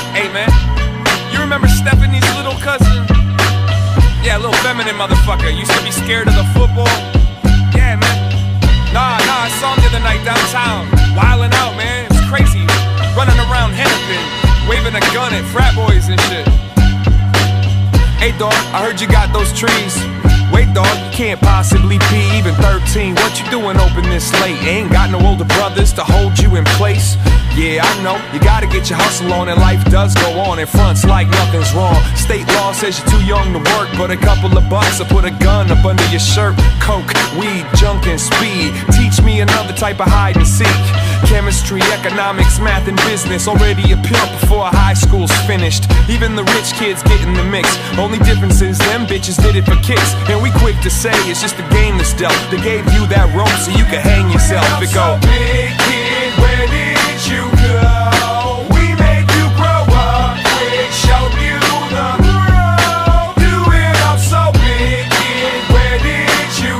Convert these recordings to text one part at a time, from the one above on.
Hey man, you remember Stephanie's little cousin? Yeah, little feminine motherfucker. Used to be scared of the football. Yeah, man. Nah, I saw him the other night downtown, wildin' out, man. It was crazy. Running around Hennepin, waving a gun at frat boys and shit. Hey dog, I heard you got those trees. Wait dog, you can't possibly be even 13. What you doing open this late? Ain't got no older brothers to hold you in place. Yeah, I know, you gotta get your hustle on, and life does go on, and fronts like nothing's wrong. State law says you're too young to work, but a couple of bucks will put a gun up under your shirt. Coke, weed, junk, and speed. Teach me another type of hide and seek. Chemistry, economics, math, and business. Already a pimp before high school's finished. Even the rich kids get in the mix. Only difference is them bitches did it for kicks. And we quick to say it's just a game that's dealt. They gave you that rope so you could hang yourself. It go, big kid, where did you go? We made you grow up quick, showed you the road. Do it up so big kid, where did you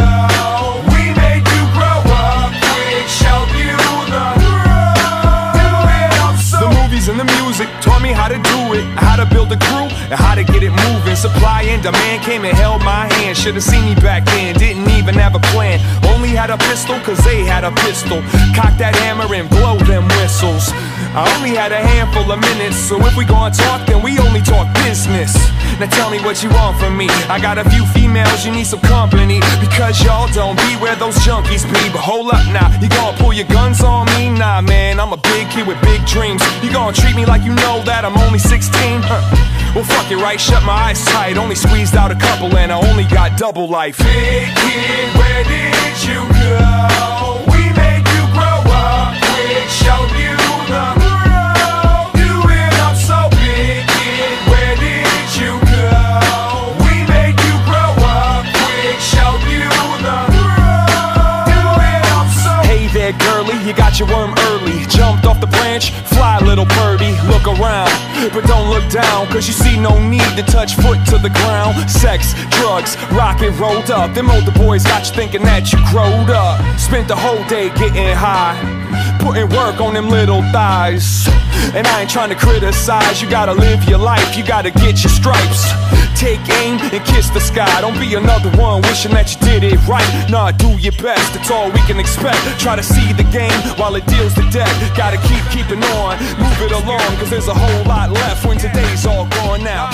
go? We made you grow up quick, showed you the road. Do it up so. The movies and the music taught me how to do it, how to build a crew, and how to get it moving. Supply and demand came and held my hand. Should've seen me back then, didn't even have a plan. Only had a pistol cause they had a pistol. Cock that hammer and blow them whistles. I only had a handful of minutes, so if we gon' talk, then we only talk business. Now tell me what you want from me. I got a few females, you need some company, because y'all don't be where those junkies be. But hold up now, you gon' pull your guns on me? Nah man, I'm a big kid with big dreams. You gon' treat me like you know that I'm only 16? Well fuck it, right, shut my eyes tight. Only squeezed out a couple and I only got double life. Big kid, where did you go? We made you grow up quick, showed you the road. Do it up so big kid, where did you go? We made you grow up quick, showed you the road. Do it up so. Hey there girlie, you got your worm early. Jumped off the branch, fly little birdie. Look around, but don't look down, cause you see no need to touch foot to the ground. Sex, drugs, rock and rolled up. Them older boys got you thinking that you growed up. Spent the whole day getting high, putting work on them little thighs. And I ain't trying to criticize, you gotta live your life, you gotta get your stripes. Take aim and kiss the sky. Don't be another one wishing that you did it right. Nah, do your best, that's all we can expect. Try to see the game while it deals the deck. Gotta keeping on, move it along, cause there's a whole lot left when today's all gone now.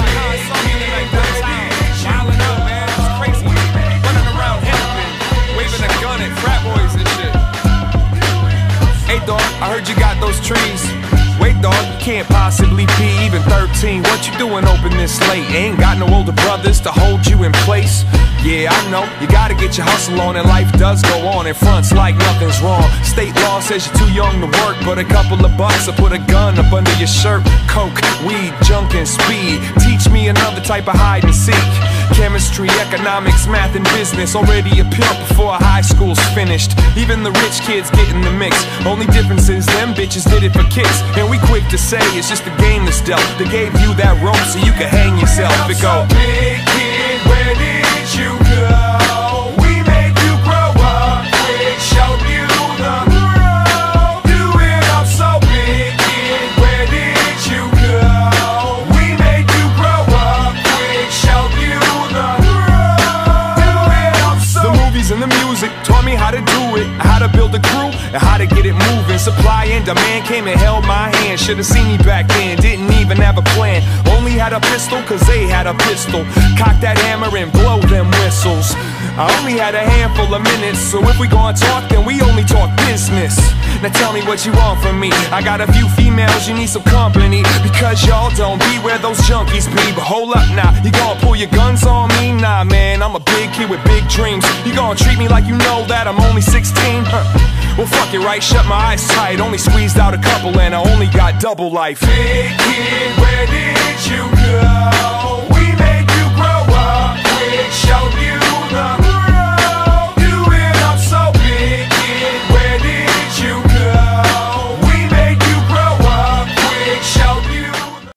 Wildin' out, man, it's crazy. Running around Hennepin, waving a gun at frat boys and shit. Hey dog, I heard you got those trees. Wait dog, you can't possibly be even 13. What you doing open this late? Ain't got no older brothers to hold you in place. Yeah, I know, you gotta get your hustle on, and life does go on, and fronts like nothing's wrong. State law says you're too young to work, but a couple of bucks will put a gun up under your shirt. Coke, weed, junk, and speed. Teach me another type of hide and seek. Chemistry, economics, math, and business. Already a pimp before high school's finished. Even the rich kids get in the mix. Only difference is them bitches did it for kicks. And we quick to say it's just a game that's dealt. They gave you that rope so you could hang yourself. It go, big kid, where did you go? We made you grow up quick, showed you the road. Do it up so big kid, where did you go? We made you grow up quick, showed you the road. Do it up so. The movies and the music taught me how to do it, how to build a crew, and how to get it moving. Supply and demand came and held my hand. Should've seen me back then, didn't even have a plan. Only had a pistol cause they had a pistol. Cock that hammer and blow them whistles. I only had a handful of minutes, so if we gon' talk, then we only talk business. Now tell me what you want from me. I got a few females, you need some company, because y'all don't be where those junkies be. But hold up now, you gon' pull your guns on me? Nah man, I'm a big kid with big dreams. You gon' treat me like you know that I'm only 16? Well fuck it, right, shut my eyes tight. Only squeezed out a couple and I only got double life. Big kid, where did you go?